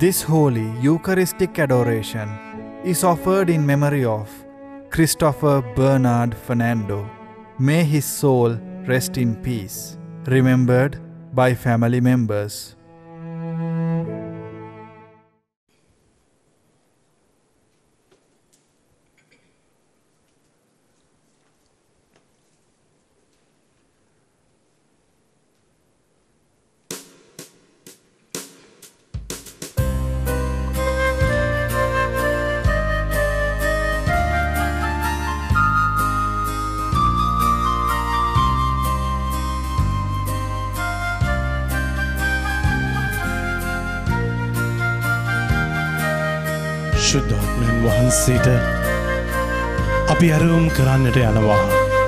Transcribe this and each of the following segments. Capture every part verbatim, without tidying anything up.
This holy Eucharistic adoration is offered in memory of Christopher Bernard Fernando. May his soul rest in peace. Remembered by family members. ශුද්ධාත්මයන් වහන්සේට අපි අරමුම් කරන්නට යනවා.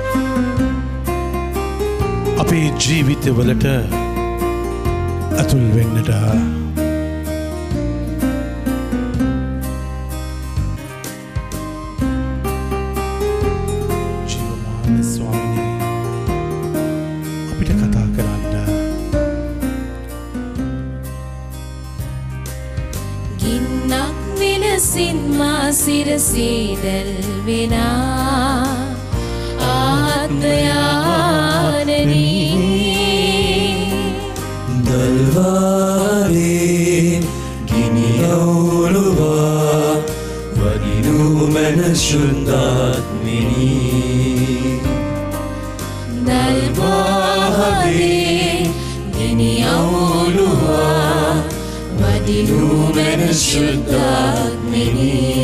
අපේ ජීවිතවලට ඇතුල් වෙන්නට. ජීවමාන ස්වාමිනේ අපිට කතා කරන්න. ගින්නක් සින්මා සිරසීදල් වෙනා ආත්මයානනී දල්වාරේ ගිනියවුලුවා වදිනු මැන ශුද්ධාත්මිනී දල්වාරේ ගිනියවුලුවා වදිනු මැන ශුද්ධාත්මිනී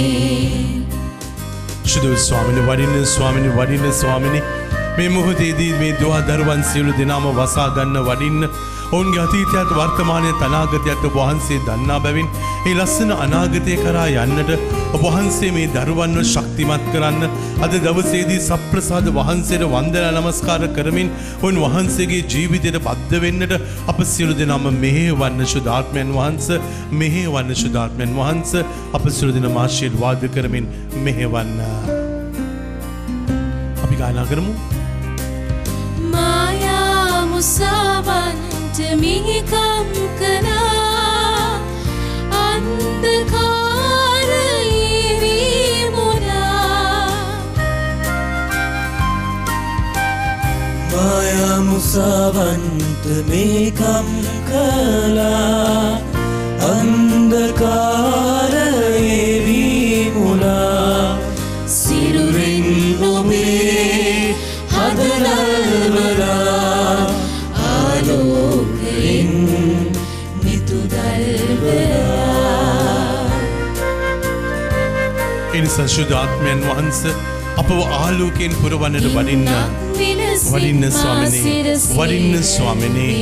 ශුද්ධ ස්වාමිනි වඩින්න ස්වාමිනි වඩින්න ස්වාමිනි මේ මොහොතේදී මේ දුවා දරුවන් සියලු දෙනාම වසා ගන්න වඩින්න ඔවුන්ගේ අතීතයත් වර්තමානයත් අනාගතයත් ඔබ වහන්සේ දන්නා බැවින් ඒ ලස්සන අනාගතය කරා යන්නට ඔබ වහන්සේ මේ දරුවන්ව ශක්තිමත් කරන්න අද දවසේදී සප්‍රසාද වහන්සේට වන්දනා නමස්කාර කරමින් ඔවුන් වහන්සේගේ ජීවිතයට බද්ධ වෙන්නට අප සියලු දෙනාම මෙහෙයවන්න ශුද්ධාත්මයන් වහන්සේ මෙහෙයවන්න ශුද්ධාත්මයන් වහන්සේ අප සියලු දෙනාම ආශිර්වාද කරමින් මෙහෙයවන්න. අපි ගායනා කරමු. මායා මුසාවන්ට මිහිකම් කළා අන්ධකාරයේ විමුණා මායා මුසාවන්ට මිහිකම් කළා අන්ධකාරයේ විමුණා සිරුරින් නොමේ හදනල්වලා ආලෝකයෙන් නිතුදල්වලා එනිසා ශුද්ධාත්මයන් වහන්සේ අපව ආලෝකයෙන් පුරවන්නට වඩින්න වඩින්න ස්වාමිනේ වඩින්න ස්වාමිනේ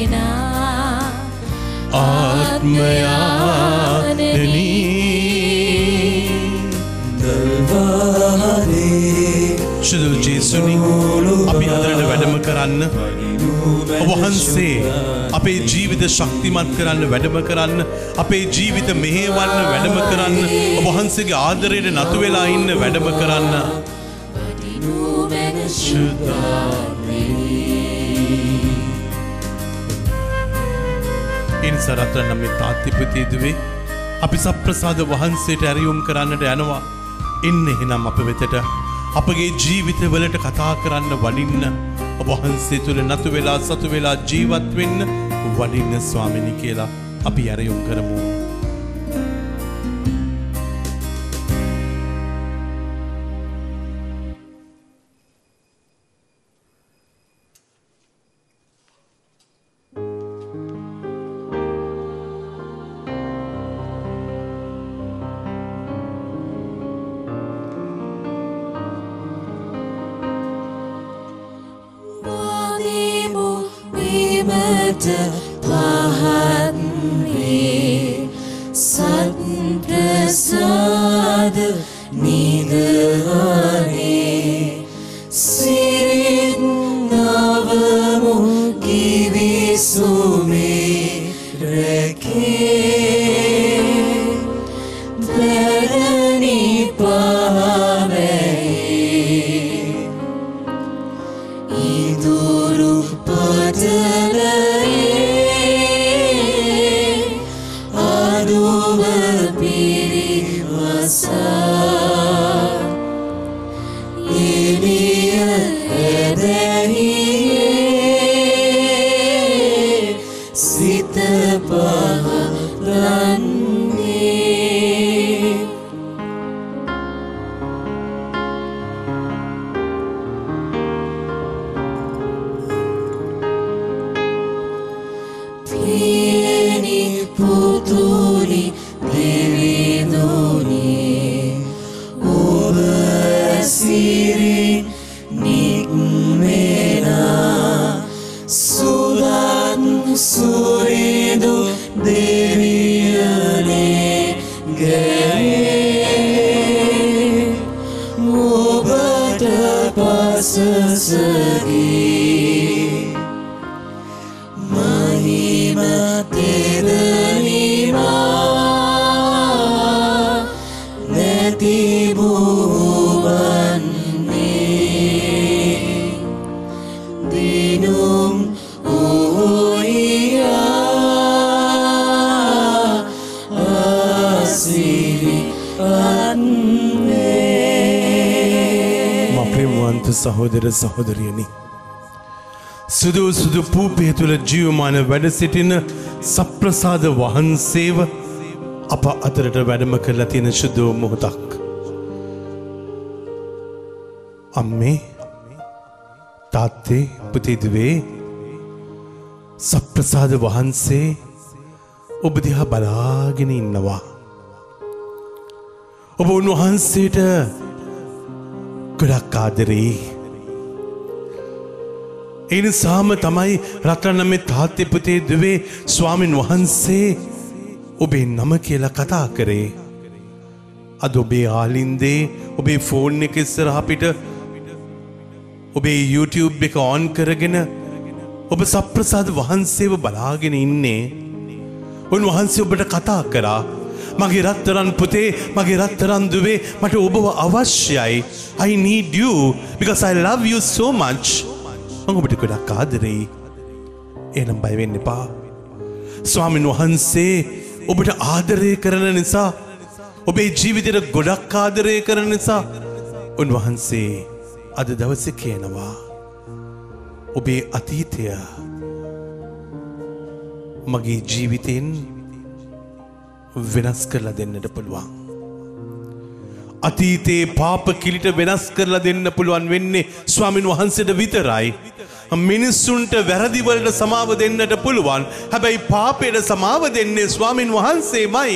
ආත්මයානනී දල්වාරේ ශුද්ධ ජේසුනි අපි අදට වැඩම කරන්න ඔබ වහන්සේ අපේ ජීවිත ශක්තිමත් කරන්න වැඩම කරන්න අපේ ජීවිත මෙහෙවන්න වැඩම කරන්න ඔබ වහන්සේගේ ආදරයට නතු වෙලා ඉන්න වැඩම කරන්න එනිසා රත්න නම් තාත්තිපතිදුවේ අපි සප්‍රසාද වහන්සේට ඇරියුම් කරන්නට යනවා. එන්න එහෙනම් අප වෙතට අපගේ ජීවිතවලට කතා කරන්න වඩින්න ඔබ වහන්සේ තුළ නතු වෙලා සතු වෙලා ජීවත් වෙන්න වඩින්න ස්වාමිනී කියලා අපි ඇරයුම් කරමු. සත්ප්‍රසාද නිදහනේ සිරිත් නවමු කිවිසුමේ රැකේ බැරණි පාවෙයි ඉදුරු පටලේ එළිය ඇදහියේ සිත පහදන්නේ පියනි පුතුනි දෙවිඳුනි ඔබ සිරින් නික්මෙනා සුදන් සුරිදු දෙවියනේ ගැයේ ඔබට පසසගී මහිම තෙදනිමා නැති බුවන්නේ දිනුම් ඕයා ආසිරි අන්නේ මප්‍රේමවන්ත සහෝදර සහෝදරියනි සුදු සුදු පූපේ තුළ ජීවමාන වැඩ සිටින සප්‍රසාද වහන්සේව අප අතරට වැඩම කරලා තියෙන සුදු මොහොතක් අම්මේ තාත්තේ පුතේ දුවේ සප්‍රසාද වහන්සේ ඔබ දිහා බලාගෙන ඉන්නවා ඔබ උන්වහන්සේට ගොඩක් ආදරේ ඒ නිසාම තමයි රත්තරන් මේ තාත්තේ පුතේ දුවේ ස්වාමින් වහන්සේ ඔබේ නම කියලා කතා කරේ අද ඔබේ ආලින්දේ ඔබේ ෆෝන් එක ඉස්සරහ පිට ඔබේ YouTube එක ඔන් කරගෙන ඔබ සප්‍රසාද වහන්සේව බලාගෙන ඉන්නේ උන්වහන්සේ ඔබට කතා කරා මගේ රත්තරන් පුතේ මගේ රත්තරන් දුවේ මට ඔබව අවශ්‍යයි I need you because I love you so much මම ඔබට ගොඩක් ආදරෙයි එනම් බය වෙන්න එපා ස්වාමින් වහන්සේ ඔබට ආදරය කරන නිසා ඔබේ ජීවිතයට ගොඩක් ආදරය කරන නිසා උන්වහන්සේ අද දවසේ කියනවා ඔබේ අතීතය මගේ ජීවිතෙන් වෙනස් කරලා දෙන්නට පුළුවන් අතීතේ පාප කිලිට වෙනස් කරලා දෙන්න පුළුවන් වෙන්නේ ස්වාමින් වහන්සේට විතරයි මිනිස්සුන්ට වැරදි වලට සමාව දෙන්නට පුළුවන් හැබැයි පාපයට සමාව දෙන්නේ ස්වාමින් වහන්සේමයි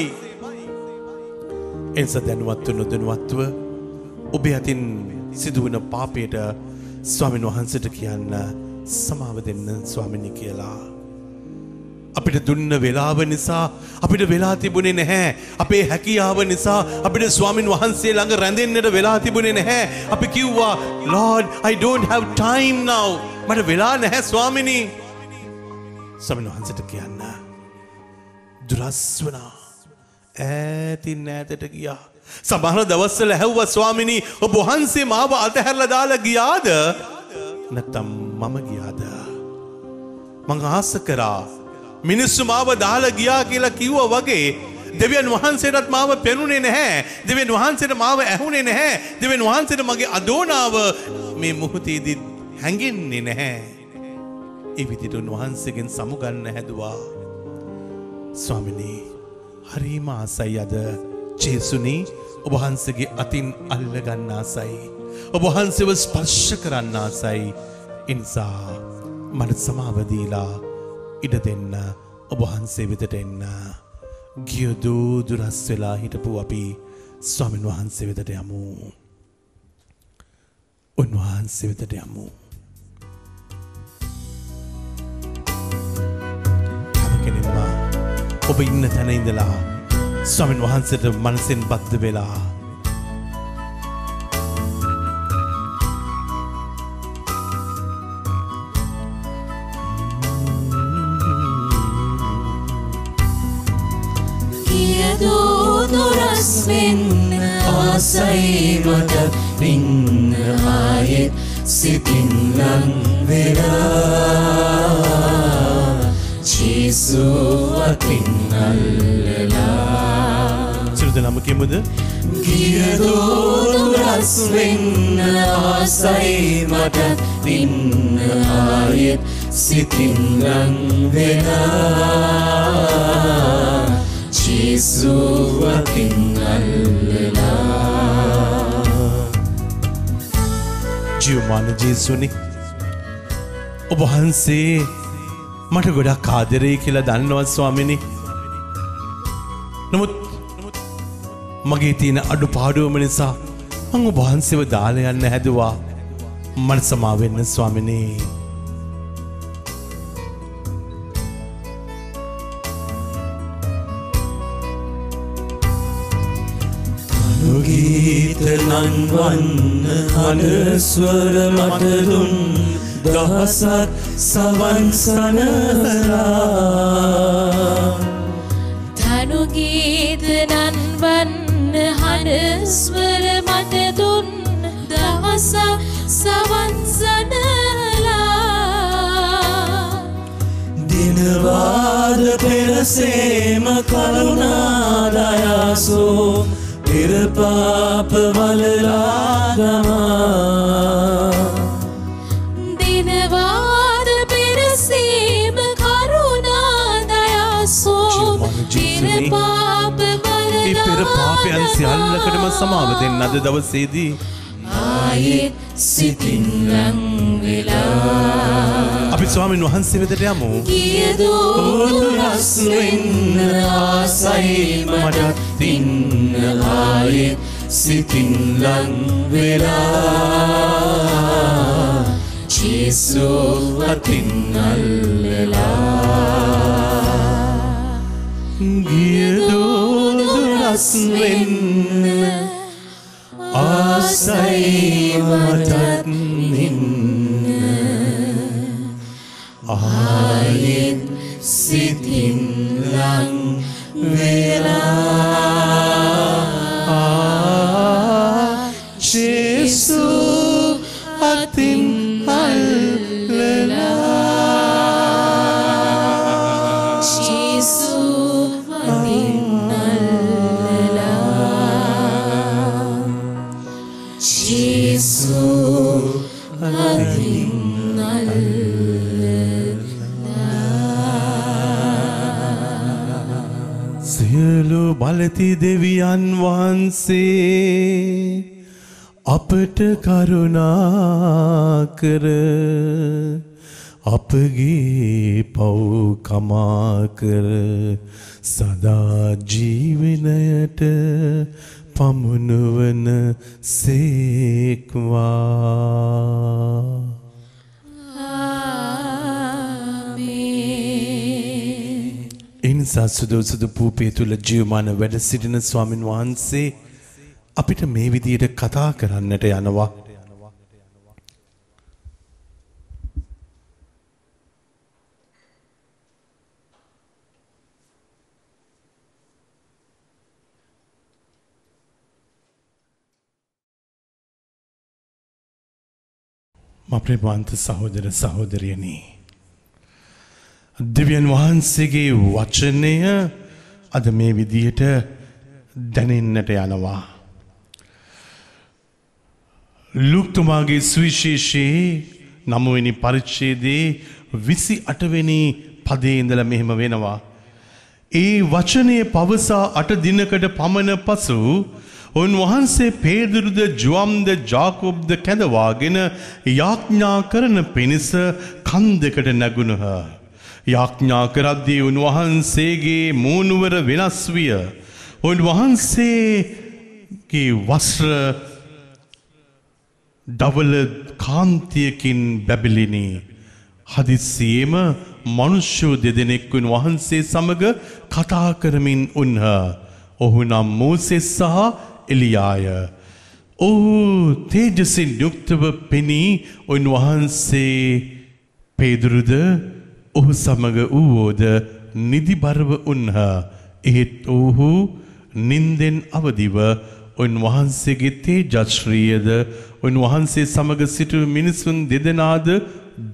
එනිසා දැනුවත්ව නොදැනුවත්ව ඔබේ අතින් සිදුවන පාපයට ස්වාමින් වහන්සේට කියන්න සමාව දෙන්න ස්වාමිනී කියලා අපිට දුන්න වෙලාව නිසා අපිට වෙලා තිබුණේ නැහැ අපේ හැකියාව නිසා අපිට ස්වාමින් වහන්සේ ළඟ රැඳෙන්නට වෙලා තිබුණේ නැහැ අපි කිව්වා Lord I don't have time now මට වෙලා නැහැ ස්වාමිනී ස්වාමින් වහන්සේට කියන්න දුරස් වුණා ඈතින් ඈතට ගියා සමහර දවස්වල ඇහුවා ස්වාමිනී ඔබ වහන්සේ මාව අතහැරලා දාලා ගියාද නැත්නම් මම ගියාද මං ආස කරා මිනිස්සු මාව දාලා ගියා කියලා කිව්වා වගේ දෙවියන් වහන්සේටත් මාව පෙනුනේ නැහැ දෙවියන් වහන්සේට මාව ඇහුනේ නැහැ දෙවියන් වහන්සේට මගේ අදෝනාව මේ මොහොතේදී හැංගෙන්නේ නැහැ ඒ විදිහට උන්වහන්සේගෙන් සමුගන්න හැදුවා ස්වාමිනී හරිම ආසයි අද ජේසුනි ඔබ වහන්සේගේ අතින් අල්ල ගන්න ආසයි ඔබ වහන්සේව ස්පර්ශ කරන්න ආසයි ඉන්සා මට සමාව දීලා ඉඩ දෙන්න ඔබ වහන්සේ වෙතට එන්න ගිය දූ දුරස් වෙලා හිටපු අපි ස්වාමින් වහන්සේ වෙතට යමු උන්වහන්සේ වෙතට යමු හැම කෙනෙක්ම ඔබ ඉන්න තැන ඉඳලා ස්වාමින් වහන්සේට මනසෙන් බද්ධ වෙලා දුරස් වෙන්න ආසයි මට පින්න ආයෙත් සිතින් ලං වෙලා ජේසු අතින් අල්ලලා ඉස්සෙල්ලාම කිමුද? ගියදෝදුරස් වෙන්න ආසයි මට ඉන්න ආයෙත් සිතින් ලං වෙලා ජේසුව අතින් අල්ලලා. ජීවමාන ජේසුනි, ඔබ වහන්සේ මට ගොඩක් ආදරේ කියලා දන්නවා ස්වාමිනී. නමුත් මගේ තියෙන අඩුපාඩුවම නිසා මම ඔබ වහන්සේව දාලා යන්න හැදුවා. මට සමා වෙන්න ස්වාමිනී. ගීත නන්වන්න අනස්වර මට දුන් දහසක් සවන් සනලා. තනු ගීත නන්වන්න හඬස්වර මට දුන් දහසක් සවන් සනලා. දිනවාද පෙරසේම කරුණා දයාසෝ පෙර පාප වලලා ගමා. දිනවාද පෙරසීම කරුණා දයාසෝ පෙර පාප වලලා ඒ පෙර පාපයන් සියල්ලකටම සමාව දෙන්න අද දවසේදී ආයෙත් සිතින් ලං වෙලා අපි ස්වාමීන් වහන්සේ වෙතට යමු. ගියදෝදුරස් වෙන්න ආසයි මට ඉන්න ආයෙත් සිතින් ලං වෙලා ජේසුව අතින් අල්ලලා. ගියදෝදුරස් වෙන්න ආසයි මට ඉන්න ආයෙත් සිතින් ලං වෙලා ජේසු අතින් අල්ලලා. ජේසු අතින් අල්ලලා. ජේසු අතින් සියලු බලති දෙවියන් වහන්සේ අපට කරුණා කර අපගේ පව් කමා කර සදා ජීවනයට පමුණුවන සේක්වා. එනිසා සුදු සුදු පූපේ තුල ජීවමාන වැඩ සිටින ස්වාමින් වහන්සේ අපිට මේ විදියට කතා කරන්නට යනවා. මප්‍රේමවන්ත සහෝදර සහෝදරියනි, දෙවියන් වහන්සේගේ වචනය අද මේ විදියට දැනෙන්නට යනවා. ලූක්තුමාගේ සුවිශේෂයේ නවවෙනි පරිච්ඡේදයේ විසි අටවෙනි පදයේ ඉඳලා මෙහෙම වෙනවා. ඒ වචනය පවසා අට දිනකට පමණ පසු උන්වහන්සේ පේදුරුද ජුවම්ද ජාකොබ්ද කැඳවාගෙන යාඥා කරන පිණිස කන්දකට නැගුණහ. යාඥා කරද්දී උන්වහන්සේගේ මූණුවර වෙනස් විය. උන්වහන්සේගේ වස්ත්‍ර ධවල කාන්තියකින් බැබලිනි. හදිස්සියේම මනුෂ්‍ය දෙදෙනෙක් උන්වහන්සේ සමග කතා කරමින් උන්හ. ඔහු නම් මෝසෙස් සහ එලියාය. ඔහු තේජසින් යුක්තව පෙනී උන්වහන්සේ පේදුරුද ඔහු සමග වූවෝද නිදිබරව උන්හ. එහෙත් ඔහු නින්දෙන් අවදිව උන්වහන්සේගේ තේජශ්‍රීයද උන්වහන්සේ සමග සිටු මිනිසුන් දෙදෙනාද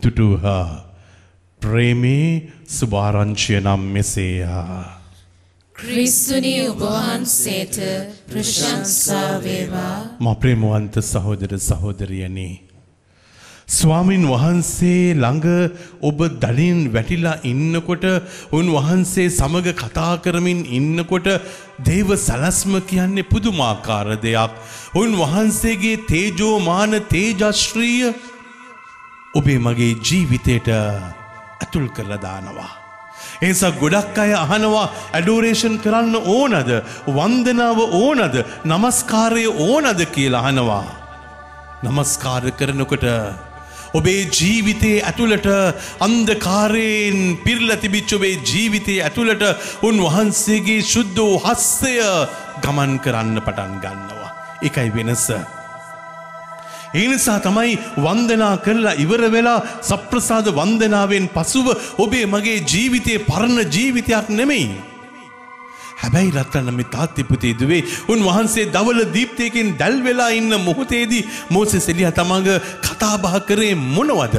දුටුහා. ප්‍රේමේ සුභාරංචිය නම් මෙසේයා. ක්‍රිස්තුනි ඔබ වහන්සේට ප්‍රශංසා වේවා. මා ප්‍රේමවන්ත සහෝදර සහෝදරියනි, ස්වාමින් වහන්සේ ළඟ ඔබ දලින් වැටිලා ඉන්නකොට, උන්වහන්සේ සමග කතා කරමින් ඉන්නකොට දේව සලස්ම කියන්නේ පුදුමාකාර දෙයක්. උන්වහන්සේගේ තේජෝමාන තේජශ්‍රීය ඔබේ මගේ ජීවිතයට ඇතුල් කරලා දානවා. ඒ නිසා ගොඩක් අය අහනවා, ඇඩෝරේෂන් කරන්න ඕනද? වන්දනාව ඕනද? නමස්කාරය ඕනද කියලා අහනවා. නමස්කාර කරනකොට ඔබේ ජීවිතයේ ඇතුළට අන්ධකාරයෙන් පිරලා තිබිච්ච ඔබේ ජීවිතයේ ඇතුළට උන්වහන්සේගේ ශුද්ධ වූ හස්තය ගමන් කරන්න පටන් ගන්නවා. ඒකයි වෙනස. ඒ නිසා තමයි වන්දනා කරලා ඉවර වෙලා සප්‍රසාද වන්දනාවෙන් පසුව ඔබේ මගේ ජීවිතයේ පරණ ජීවිතයක් නෙමෙයි. හැබැයි රත්තරන් මේ තාත්ති පුතේ දුවේ උන්වහන්සේ දවල දීප්තියකින් දැල් වෙලා ඉන්න මොහොතේදී මෝසෙස් එලියා තමංග කතා බහ කරේ මොනවද?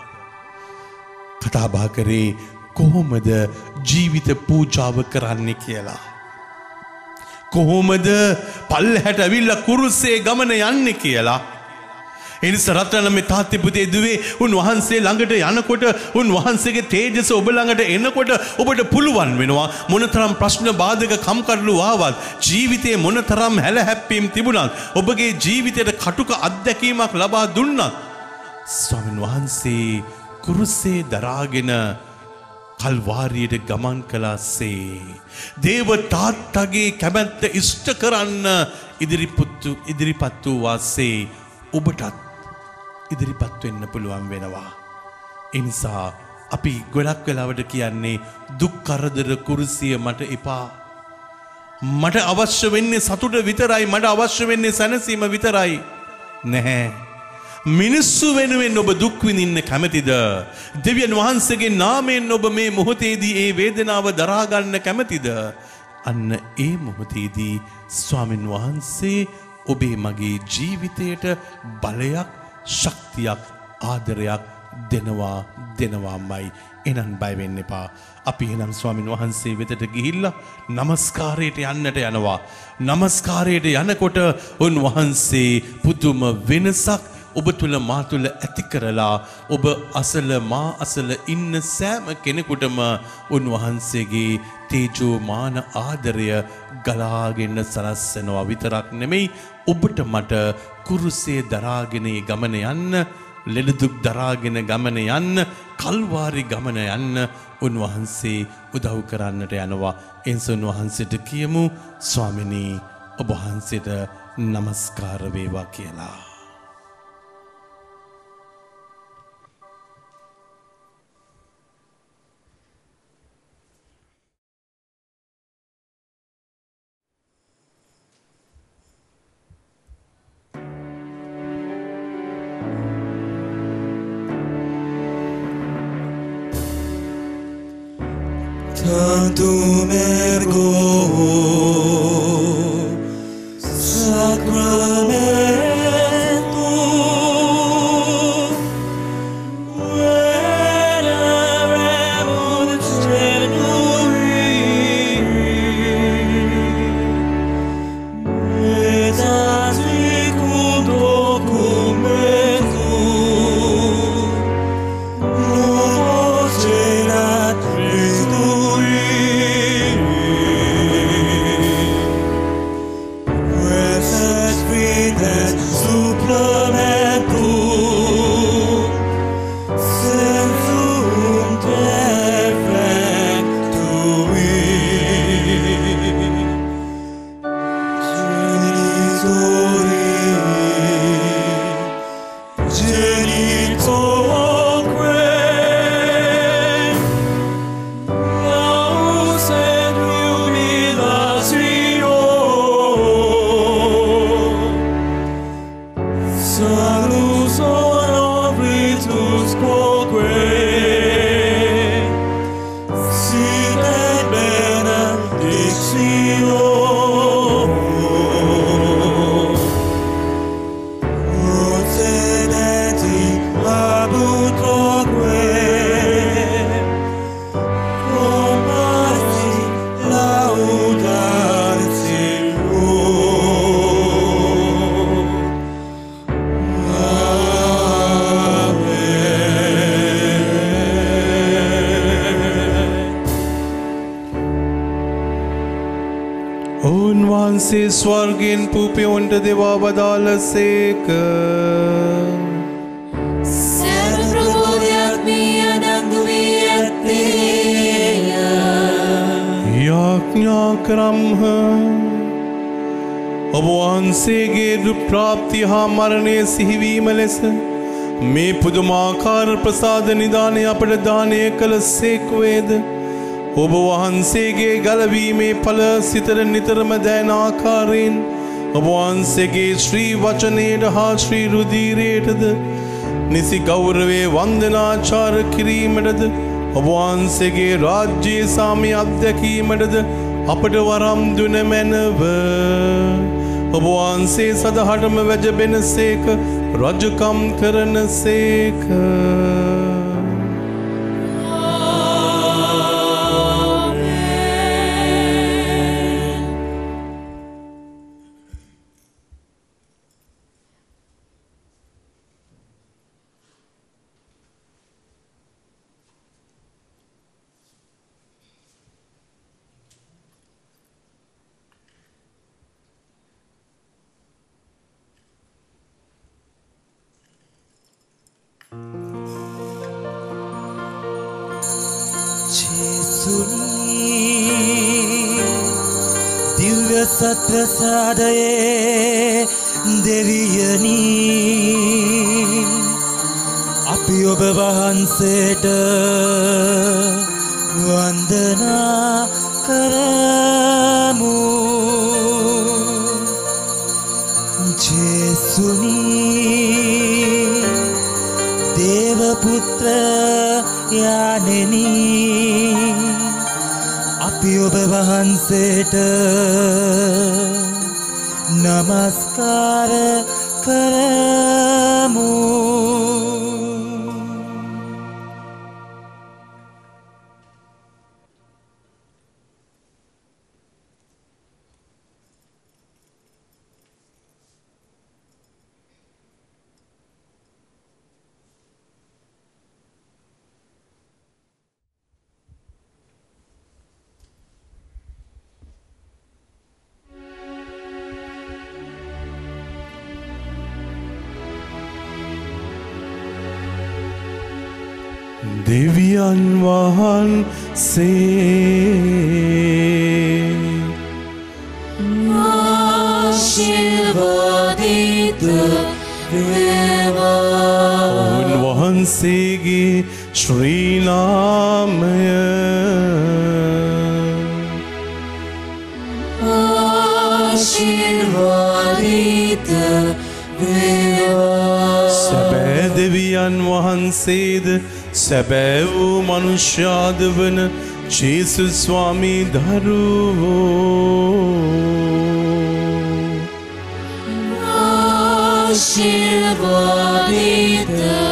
කතා බහ කරේ කොහොමද ජීවිත පූජාව කරන්නේ කියලා. කොහොමද පල්ලෙහාට ඇවිල්ලා කුරුස්සේ ගමන යන්නේ කියලා. එනිසා රත්තරන් මේ තාත්ති පුතේ දුවේ උන්වහන්සේ ළඟට යනකොට, උන්වහන්සේගේ තේජස ඔබ ළඟට එනකොට ඔබට පුළුවන් වෙනවා මොනතරම් ප්‍රශ්න බාධක කම්කටොළු ආවත්, ජීවිතේ මොනතරම් හැලහැප්පීම් තිබුණත්, ඔබගේ ජීවිතයට කටුක අත්දැකීමක් ලබා දුන්නත්, ස්වාමීන් වහන්සේ කුරුස්සේ දරාගෙන කල්වාරියට ගමන් කළාසේ දේව තාත්තගේ කැමැත්ත ඉෂ්ට කරන්න ඉදිරිපත්තු ඉදිරිපත් වූ වාසේ ඔබටත් ඉදිරිපත් වෙන්න පුළුවන් වෙනවා. ඒ නිසා අපි ගොඩක් වෙලාවට කියන්නේ දුක් කරදර කුරුසිය මට එපා. මට අවශ්‍ය වෙන්නේ සතුට විතරයි, මට අවශ්‍ය වෙන්නේ සැනසීම විතරයි. නැහැ. මිනිස්සු වෙනුවෙන් ඔබ දුක් විඳින්න කැමතිද? දෙවියන් වහන්සේගේ නාමයෙන් ඔබ මේ මොහොතේදී ඒ වේදනාව දරා ගන්න කැමතිද? අන්න ඒ මොහොතේදී ස්වාමින් වහන්සේ ඔබේ මගේ ජීවිතයට බලයක්, ශක්තියක්, ආදරයක් දෙනවා දෙනවාමයි. එනන් බය වෙන්න එපා. අපි එනම් ස්වාමින් වහන්සේ වෙතට ගිහිල්ලා නමස්කාරයට යන්නට යනවා. නමස්කාරයට යනකොට උන්වහන්සේ පුදුම වෙනසක් ඔබ තුල මා තුල ඇති කරලා, ඔබ අසල මා අසල ඉන්න සෑම කෙනෙකුටම උන්වහන්සේගේ තේජෝමාන ආදරය ගලාගෙන සලස්සනවා විතරක් නෙමෙයි, ඔබට මට කුරුසේ දරාගෙන ගමන යන්න, ලෙඩදුක් දරාගෙන ගමන යන්න, කල්වාරි ගමන යන්න උන්වහන්සේ උදව් කරන්නට යනවා. එනිසා උන්වහන්සේට කියමු, ස්වාමිනී ඔබ වහන්සේට නමස්කාර වේවා කියලා. Tanto mergo sacramento veneremur cenui et asicum documentum novos gerat Rote ස්වර්ගෙන් පුපියොන්ට දෙවා වදාළසේක. සෑම ප්‍රබෝධයක් මේ අඩංගු වී ඇත්තේය. යාඥා කරම්හ. ඔබ වහන්සේගේ දුක් ප්‍රාප්තිය හා මරණය සිහිවීම ලෙස මේ පුදුමාකාර ප්‍රසාද නිදානය අපට දානය කළ සේක්වේද. ඔබ වහන්සේගේ ගලවීමේ ඵල සිතට නිතරම දැන ආකාරයෙන් ඔබ වහන්සේගේ ශ්‍රී වචනයට හා ශ්‍රී රුධිරයටද නිසි ගෞරවයේ වන්දනාචාර කිරීමටද ඔබ වහන්සේගේ රාජ්‍යයේ සාමය අත්දැකීමටද අපට වරම් දුන මැනව. ඔබ වහන්සේ සදහටම වැජබෙන සේක රජකම් කරන සේක. දිව්‍ය සත්ප්‍රසාදයේ දෙවියනි අපි ඔබ වහන්සේට වන්දනා කරමු. ජේසුනි දේව පුත්‍ර යානෙනි අපි ඔබ වහන්සේට නමස්කාර කරමු. දෙවියන් වහන්සේ ආශිර්වාදිත වේවා. උන්වහන්සේගේ ශ්‍රී නාමය ආශිර්වාදිත වේවා. සැබෑ දෙවියන් වහන්සේද සැබෑ වූ මනුෂ්‍යාද වන ජේසුස් ස්වාමී දරුවෝ ආශිර්වාදිත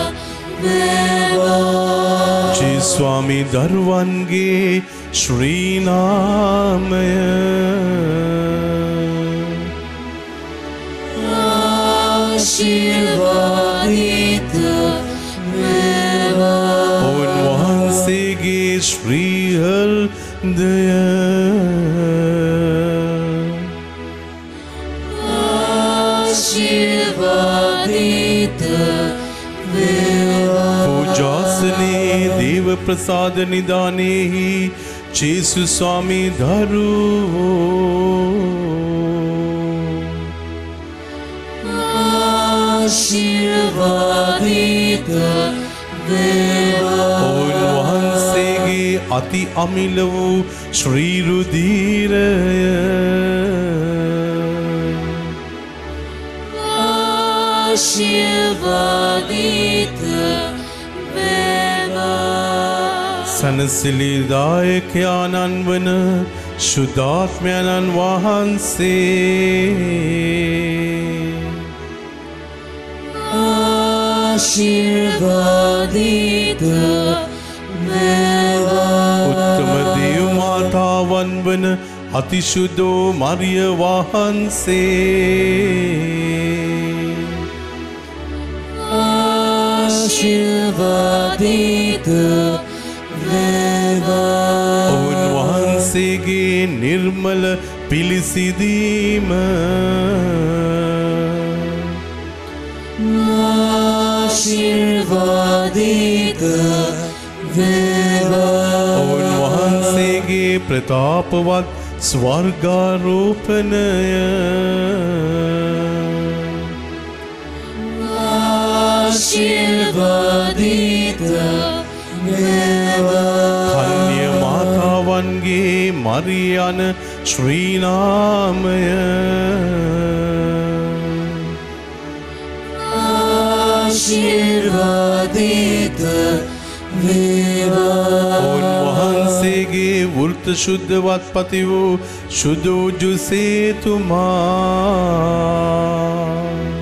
වේවා. ජේසුස් ස්වාමී දරුවන්ගේ ශ්‍රී නාමය ආශිර්වාදිත වේවා. උන්වහන්සේගේ ශ්‍රී හෘදය ආශිර්වාදිත වේවා. පූජාසනේ දේව ප්‍රසාද නිදානෙහි ජේසුස් ස්වාමී දරුවෝ ආශිර්වාදිත වේවා. උන්වහන්සේගේ අති අමිල වූ ශ්‍රී රුධිරය ආශිර්වාදිත වේවා. සනසිලිදායකයාණන් වන ශුද්ධාත්මයණන් වහන්සේ ආශිර්වාදිත වේවා. උත්තම දේව මාතාවන් වන අතිශුද්ධෝ මරිය වහන්සේ ආශිර්වාදිත වේවා. උන්වහන්සේගේ නිර්මල පිලිසිදීම ආශිර්වාදිත වේවා. උන්වහන්සේගේ ප්‍රතාපවත් ස්වර්ගාරෝපණය ආශිර්වාදිත වේවා. කන්‍ය මාතාවන්ගේ මරියන ශ්‍රී නාමය ආශිර්වාදිත වේවා. උන්වහන්සේගේ වෘත ශුද්ධවත් පති වූ ශුදෝජු සේතුමා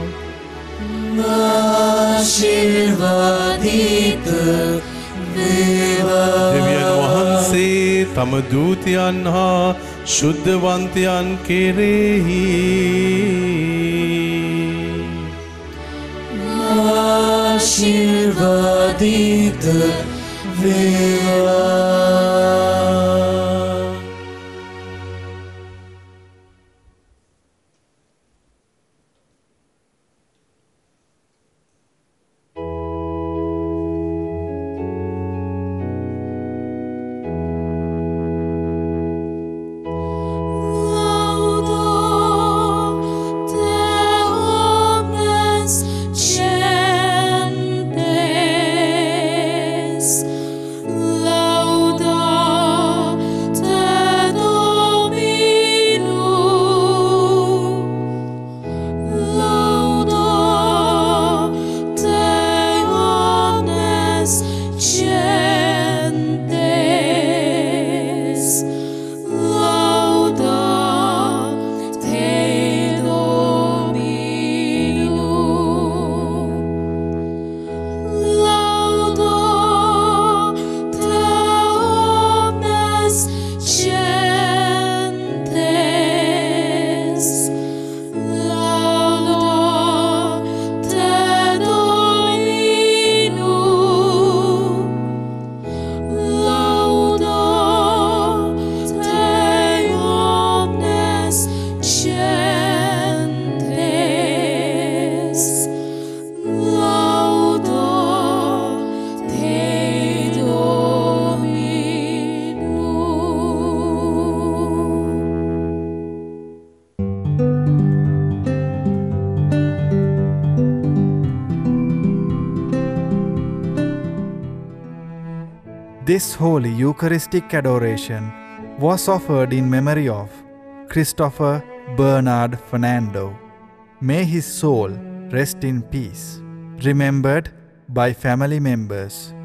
ආශිර්වාදිත වේවා. දෙවියන් වහන්සේ තම දූතයන් හා ශුද්ධවන්තයන් කෙරෙහි ආශිර්වාදිත වේවා. This holy Eucharistic adoration was offered in memory of Christopher Bernard Fernando. May his soul rest in peace. Remembered by family members.